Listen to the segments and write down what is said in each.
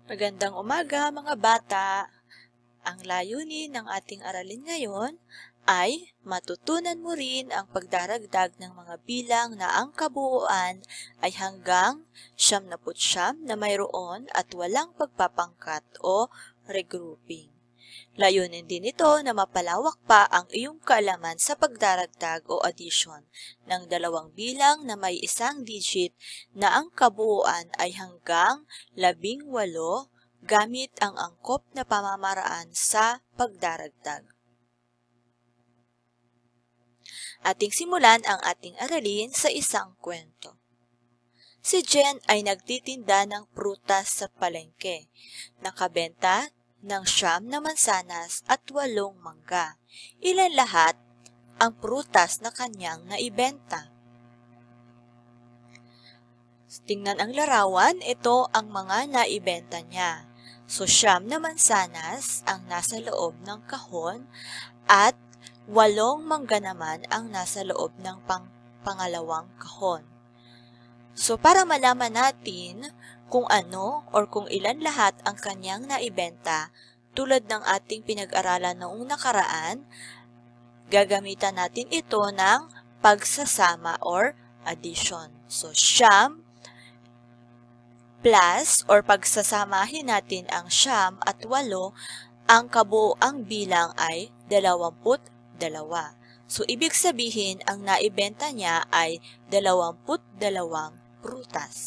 Magandang umaga mga bata! Ang layunin ng ating aralin ngayon ay matutunan mo rin ang pagdaragdag ng mga bilang na ang kabuuan ay hanggang 99 na mayroon at walang pagpapangkat o regrouping. Layunin din ito na mapalawak pa ang iyong kaalaman sa pagdaragdag o addition ng dalawang bilang na may isang digit na ang kabuuan ay hanggang 18 gamit ang angkop na pamamaraan sa pagdaragdag. Ating simulan ang ating aralin sa isang kwento. Si Jen ay nagtitinda ng prutas sa palengke. Nakabenta ng 9 na mansanas at 8 mangga. Ilan lahat ang prutas na kanyang naibenta? Tingnan ang larawan, ito ang mga naibenta niya. So, 9 na mansanas ang nasa loob ng kahon at 8 mangga naman ang nasa loob ng pangalawang kahon. So, para malaman natin kung ano or kung ilan lahat ang kanyang naibenta, tulad ng ating pinag-aralan noong nakaraan, gagamitan natin ito ng pagsasama or addition. So, 9 plus or pagsasamahin natin ang 9 at 8, ang kabuoang bilang ay 22. So, ibig sabihin, ang naibenta niya ay 22 prutas.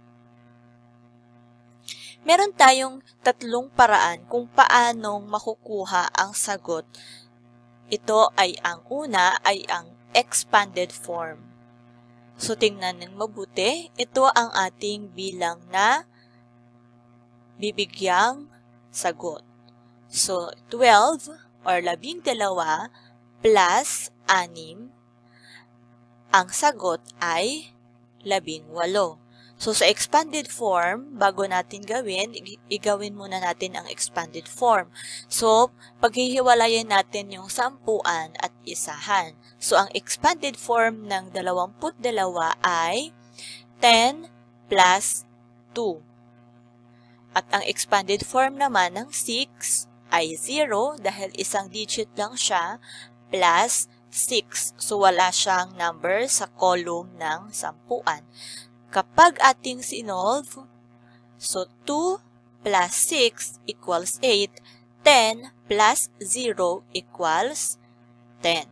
Meron tayong 3 paraan kung paanong makukuha ang sagot. Ito ay ang una ay ang expanded form. So, tingnan ng mabuti, ito ang ating bilang na bibigyang sagot. So, 12 or 12 plus 6, ang sagot ay 18. So, sa expanded form, bago natin gawin, igawin muna natin ang expanded form. So, paghihiwalayin natin yung 10 at isahan. So, ang expanded form ng 22 ay 10 plus 2. At ang expanded form naman ng 6 ay 0 dahil isang digit lang siya plus 6. So, wala siyang number sa column ng 10. Kapag ating sinolve, so 2 plus 6 equals 8, 10 plus 0 equals 10.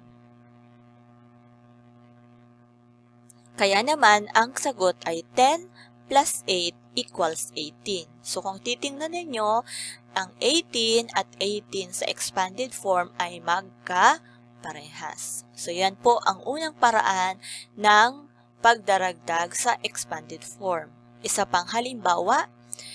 Kaya naman, ang sagot ay 10 plus 8 equals 18. So, kung titingnan ninyo, ang 18 at 18 sa expanded form ay magkaparehas. So, yan po ang unang paraan ng pagdaragdag sa expanded form. Isa pang halimbawa,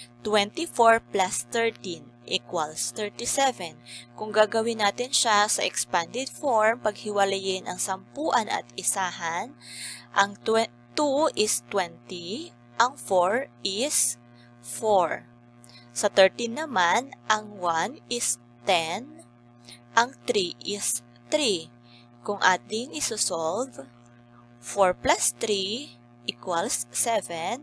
24 plus 13 equals 37. Kung gagawin natin siya sa expanded form, paghiwalayin ang 10 at isahan, ang 2 is 20, ang 4 is 4. Sa 13 naman, ang 1 is 10, ang 3 is 3. Kung ating isosolve, 4 plus 3 equals 7.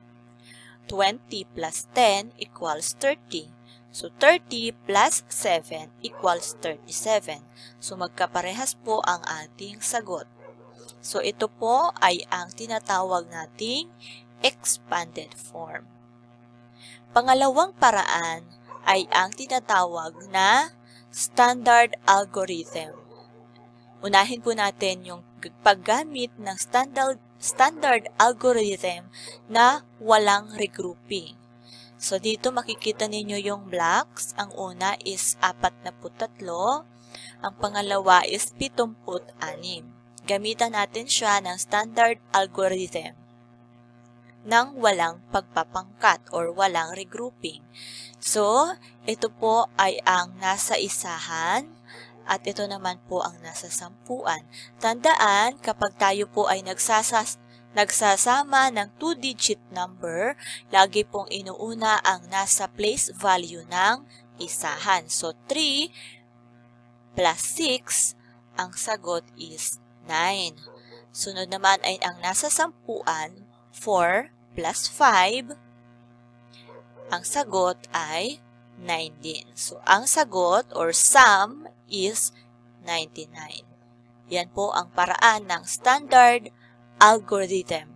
20 plus 10 equals 30. So, 30 plus 7 equals 37. So, magkaparehas po ang ating sagot. So, ito po ay ang tinatawag nating expanded form. Pangalawang paraan ay ang tinatawag na standard algorithm. Unahin po natin yung paggamit ng standard algorithm na walang regrouping. So, dito makikita ninyo yung blocks. Ang una is 43, ang pangalawa is 76. Gamitan natin siya ng standard algorithm ng walang pagpapangkat or walang regrouping. So, ito po ay ang nasa isahan at ito naman po ang nasa 10. Tandaan, kapag tayo po ay nagsasama ng 2-digit number, lagi pong inuuna ang nasa place value ng isahan. So, 3 plus 6, ang sagot is 9. Sunod naman ay ang nasa 10, 4 plus 5, ang sagot ay 9 din. So, ang sagot or sum is 99. Yan po ang paraan ng standard algorithm.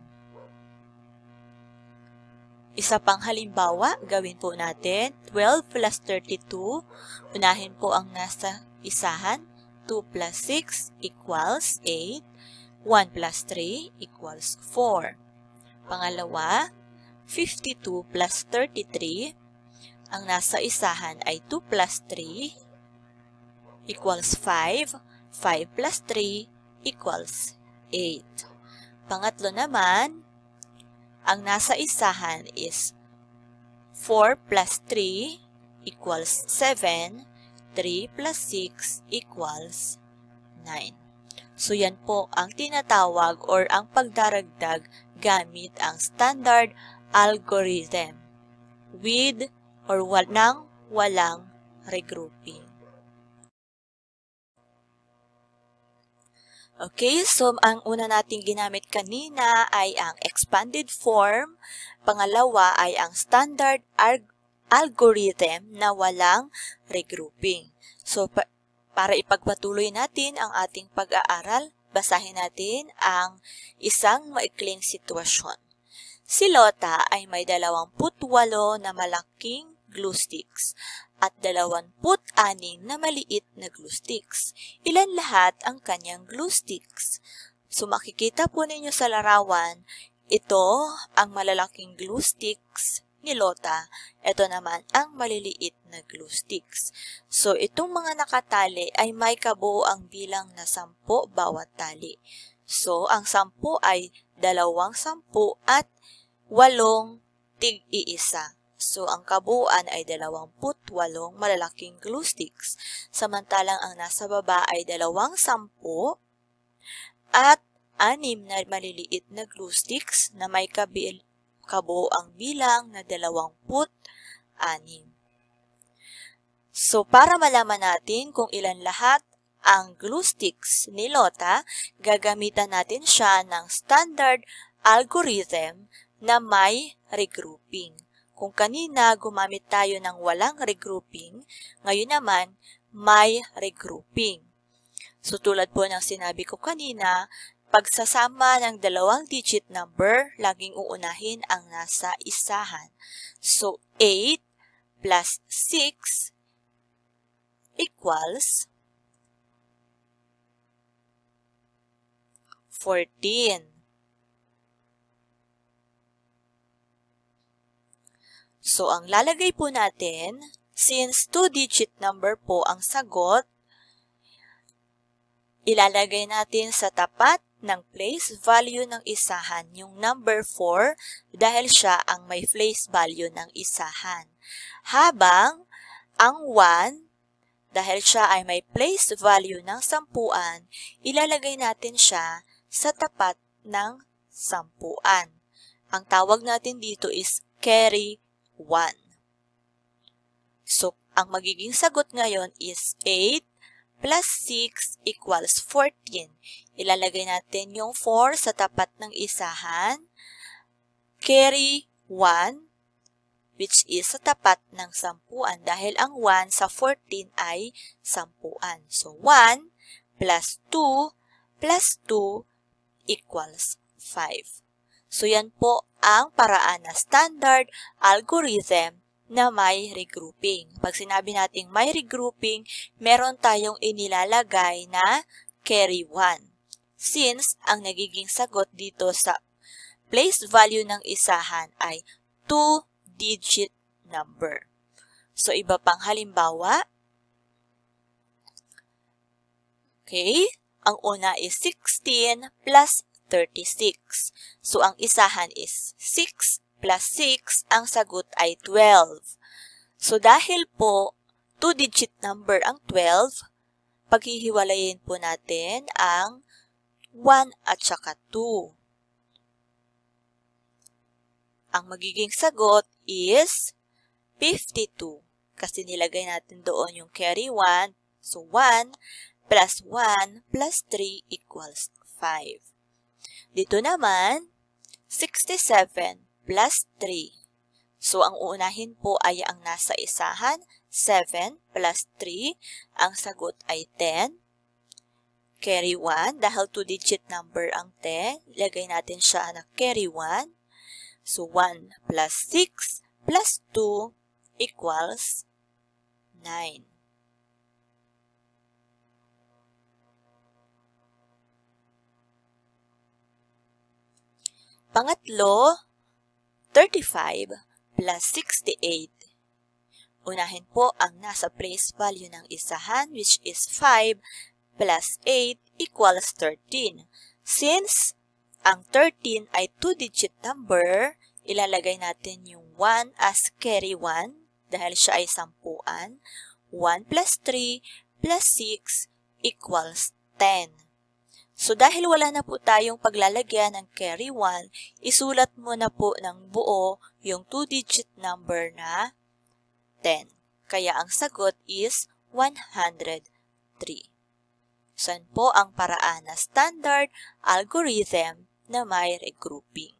Isa pang halimbawa, gawin po natin 12 plus 32. Unahin po ang nasa isahan. 2 plus 6 equals 8. 1 plus 3 equals 4. Pangalawa, 52 plus 33. Ang nasa isahan ay 2 plus 3 equals 5. 5 plus 3 equals 8. Pangatlo naman, ang nasa isahan is 4 plus 3 equals 7. 3 plus 6 equals 9. So, yan po ang tinatawag or ang pagdaragdag gamit ang standard algorithm with or walang regrouping. Okay, so ang una nating ginamit kanina ay ang expanded form. Pangalawa ay ang standard algorithm na walang regrouping. So, para ipagpatuloy natin ang ating pag-aaral, basahin natin ang isang maikling sitwasyon. Si Lota ay may 28 na malaking glue sticks at 26 na maliit na glue sticks. Ilan lahat ang kanyang glue sticks? So makikita po ninyo sa larawan, ito ang malalaking glue sticks ni Lota. Ito naman ang maliliit na glue sticks. So itong mga nakatali ay may kabuoang bilang na 10 bawat tali. So ang 10 ay 2 10 at 8 tig-iisa. So, ang kabuuan ay 28 malalaking glue sticks. Samantalang ang nasa baba ay 2 10 at 6 na maliliit na glue sticks na may kabuuang bilang na 26. So, para malaman natin kung ilan lahat ang glue sticks ni Lota, gagamitan natin siya ng standard algorithm na may regrouping. Kung kanina gumamit tayo ng walang regrouping, ngayon naman may regrouping. So tulad po ng sinabi ko kanina, pagsasama ng 2-digit number, laging uunahin ang nasa isahan. So 8 plus 6 equals 14. So, ang lalagay po natin, since 2-digit number po ang sagot, ilalagay natin sa tapat ng place value ng isahan yung number 4 dahil siya ang may place value ng isahan. Habang ang 1, dahil siya ay may place value ng sampuan, ilalagay natin siya sa tapat ng sampuan. Ang tawag natin dito is carry 1. So, ang magiging sagot ngayon is 8 plus 6 equals 14. Ilalagay natin yung 4 sa tapat ng isahan. Carry 1, which is sa tapat ng sampuan dahil ang 1 sa 14 ay sampuan. So, 1 plus 2 plus 2 equals 5. So, yan po ang paraan na standard algorithm na may regrouping. Pag sinabi nating may regrouping, meron tayong inilalagay na carry 1. Since ang nagiging sagot dito sa place value ng isahan ay 2-digit number. So, iba pang halimbawa. Okay, ang una is 16 plus 36. So, ang isahan is 6 plus 6, ang sagot ay 12. So, dahil po 2-digit number ang 12, paghihiwalayin po natin ang 1 at saka 2. Ang magiging sagot is 52 kasi nilagay natin doon yung carry 1. So, 1 plus 1 plus 3 equals 5. Dito naman, 67 plus 3. So, ang uunahin po ay ang nasa isahan, 7 plus 3. Ang sagot ay 10. Carry 1, dahil 2-digit number ang 10, ilagay natin siya na carry 1. So, 1 plus 6 plus 2 equals 9. Pangatlo, 35 plus 68. Unahin po ang nasa place value ng isahan, which is 5 plus 8 equals 13. Since ang 13 ay 2-digit number, ilalagay natin yung 1 as carry 1 dahil siya ay sampuan. 1 plus 3 plus 6 equals 10. So dahil wala na po tayong paglalagyan ng carry 1, isulat mo na po ng buo yung 2-digit number na 10. Kaya ang sagot is 103. Saan po ang paraan na standard algorithm na may regrouping?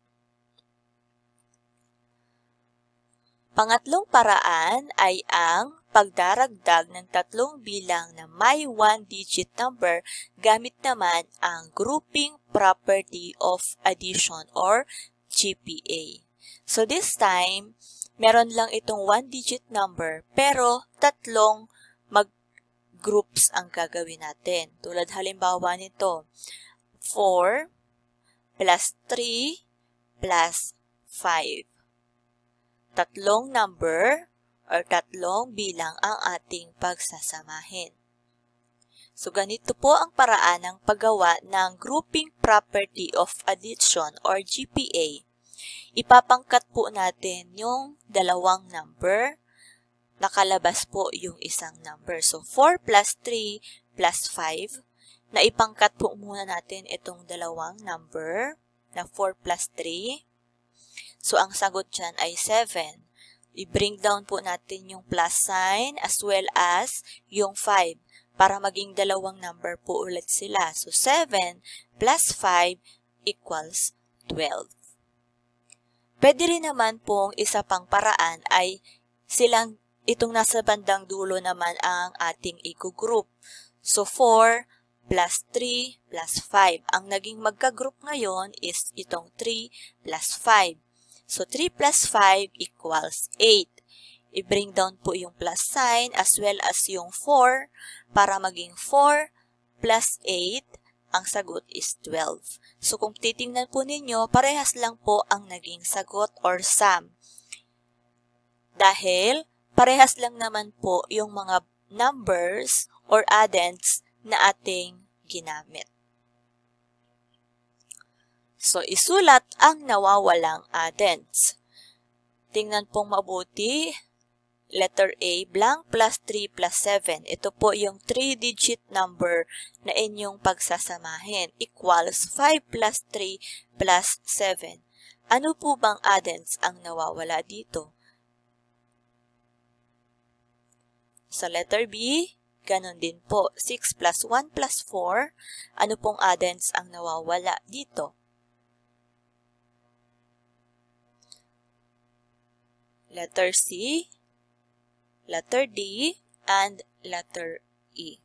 Pangatlong paraan ay ang pagdaragdag ng tatlong bilang na may 1-digit number gamit naman ang grouping property of addition or GPA. So this time, meron lang itong 1-digit number pero tatlong mag-groups ang gagawin natin. Tulad halimbawa nito, 4 plus 3 plus 5. Tatlong number or tatlong bilang ang ating pagsasamahin. So, ganito po ang paraan ng paggawa ng grouping property of addition or GPA. Ipapangkat po natin yung dalawang number, nakalabas po yung isang number. So, 4 plus 3 plus 5, na ipangkat po muna natin itong dalawang number na 4 plus 3. So, ang sagot dyan ay 7. I-bring down po natin yung plus sign as well as yung 5 para maging dalawang number po ulit sila. So, 7 plus 5 equals 12. Pwede rin naman pong isa pang paraan ay itong nasa bandang dulo naman ang ating i-group. So, 4 plus 3 plus 5. Ang naging magka-group ngayon is itong 3 plus 5. So, 3 plus 5 equals 8. I-bring down po yung plus sign as well as yung 4 para maging 4 plus 8. Ang sagot is 12. So, kung titingnan po ninyo, parehas lang po ang naging sagot or sum. Dahil, parehas lang naman po yung mga numbers or addends na ating ginamit. So, isulat ang nawawalang addends. Tingnan pong mabuti. Letter A, blank plus 3 plus 7. Ito po yung 3-digit number na inyong pagsasamahin. Equals 5 plus 3 plus 7. Ano po bang addends ang nawawala dito? Sa letter B, ganun din po. 6 plus 1 plus 4. Ano pong addends ang nawawala dito? Letter C, letter D, and letter E.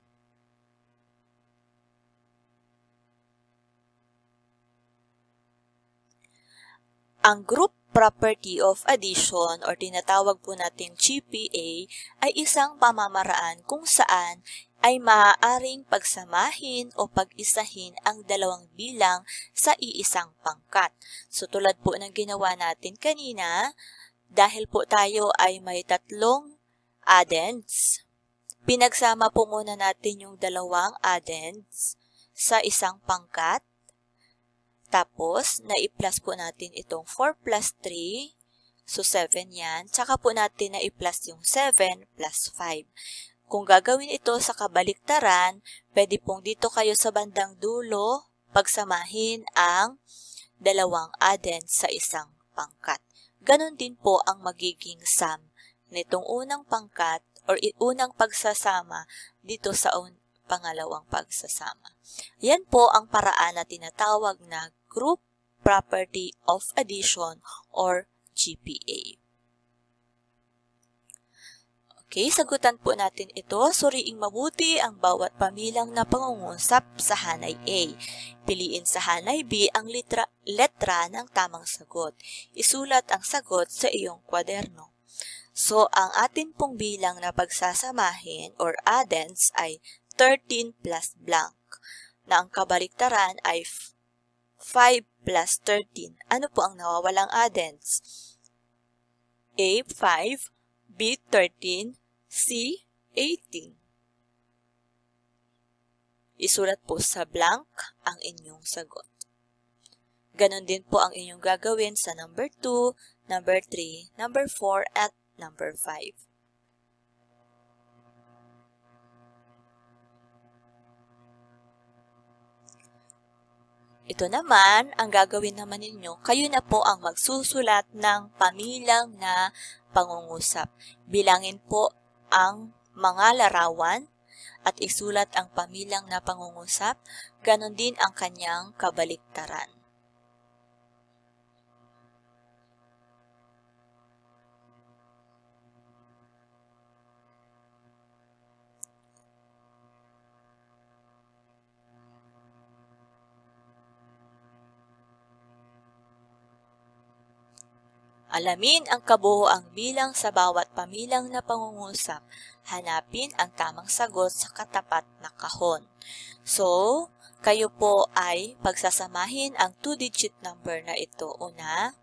Ang group property of addition or tinatawag po natin GPA ay isang pamamaraan kung saan ay maaaring pagsamahin o pag-isahin ang dalawang bilang sa iisang pangkat. So tulad po ng ginawa natin kanina, dahil po tayo ay may tatlong addends, pinagsama po muna natin yung dalawang addends sa isang pangkat. Tapos, na-i-plus po natin itong 4 plus 3. So, 7 yan. Tsaka po natin na-i-plus yung 7 plus 5. Kung gagawin ito sa kabaliktaran, pwede pong dito kayo sa bandang dulo, pagsamahin ang dalawang addends sa isang pangkat. Ganon din po ang magiging sum nitong unang pangkat or unang pagsasama dito sa pangalawang pagsasama. Yan po ang paraan na tinatawag na group property of addition or GPA. Okay, sagutan po natin ito. Suriing mabuti ang bawat pamilang na pangungusap sa hanay A. Piliin sa hanay B ang letra ng tamang sagot. Isulat ang sagot sa iyong kwaderno. So, ang atin pong bilang na pagsasamahin or addends ay 13 plus blank, na ang kabaliktaran ay 5 plus 13. Ano po ang nawawalang addends? A, 5, B, 13, C, 18. Isulat po sa blank ang inyong sagot. Ganon din po ang inyong gagawin sa number 2, number 3, number 4, at number 5. Ito naman, ang gagawin naman ninyo, kayo na po ang magsusulat ng pamilang na pangungusap. Bilangin po ang mga larawan at isulat ang pamilang na pangungusap, ganon din ang kanyang kabaliktaran. Alamin ang kabuuang bilang sa bawat pamilang na pangungusap. Hanapin ang tamang sagot sa katapat na kahon. So, kayo po ay pagsasamahin ang 2-digit number na ito. Una,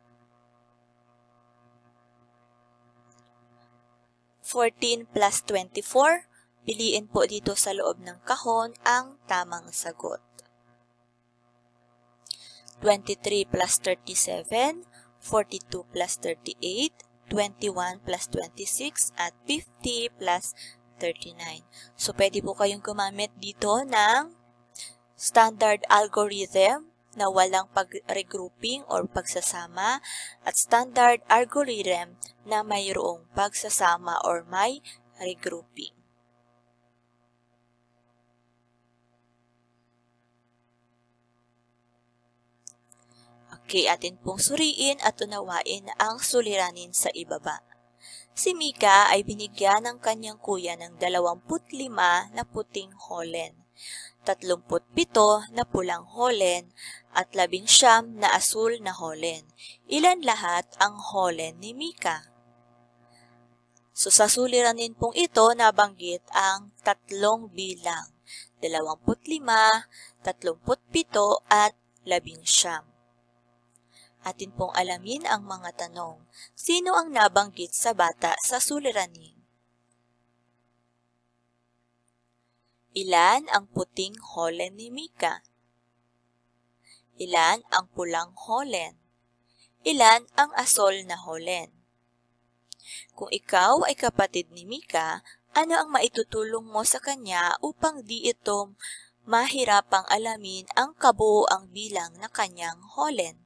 14 plus 24. Piliin po dito sa loob ng kahon ang tamang sagot. 23 plus 37. 42 plus 38, 21 plus 26, at 50 plus 39. So, pwede po kayong gumamit dito ng standard algorithm na walang pag-regrouping or pagsasama at standard algorithm na mayroong pagsasama or may regrouping. Okay, atin pong suriin at unawain ang suliranin sa ibaba. Si Mika ay binigyan ng kanyang kuya ng 25 na puting holen, 37 na pulang holen, at 19 na asul na holen. Ilan lahat ang holen ni Mika? So, sa suliranin pong ito, nabanggit ang tatlong bilang, 25, 37, at 19. Atin pong alamin ang mga tanong. Sino ang nabanggit sa bata sa suliranin? Ilan ang puting holen ni Mika? Ilan ang pulang holen? Ilan ang asol na holen? Kung ikaw ay kapatid ni Mika, ano ang maitutulong mo sa kanya upang di ito mahirapang alamin ang kabuuang bilang na kanyang holen?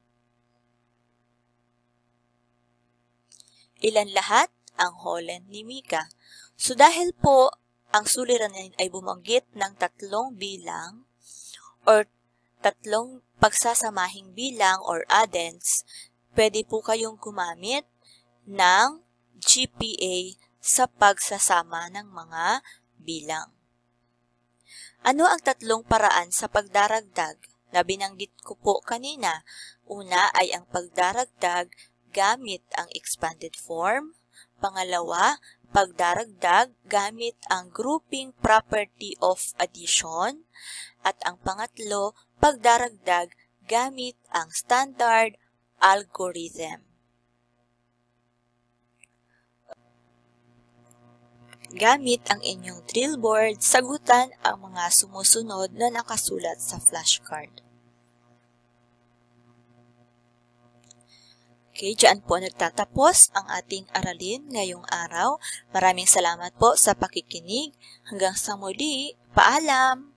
Ilan lahat ang holen ni Mika? So, dahil po ang suliranin ay bumanggit ng tatlong bilang or tatlong pagsasamahing bilang or addends, pwede po kayong gumamit ng GPA sa pagsasama ng mga bilang. Ano ang tatlong paraan sa pagdaragdag na binanggit ko po kanina? Una ay ang pagdaragdag gamit ang expanded form. Pangalawa, pagdaragdag gamit ang grouping property of addition. At ang pangatlo, pagdaragdag gamit ang standard algorithm. Gamit ang inyong drill board, sagutan ang mga sumusunod na nakasulat sa flashcard. Okay, dyan po nagtatapos ang ating aralin ngayong araw. Maraming salamat po sa pakikinig. Hanggang sa muli, paalam!